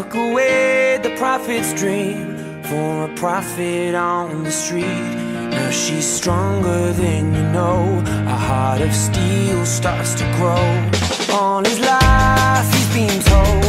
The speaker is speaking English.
took away the prophet's dream for a prophet on the street. Now she's stronger than you know. A heart of steel starts to grow. All his life he's been told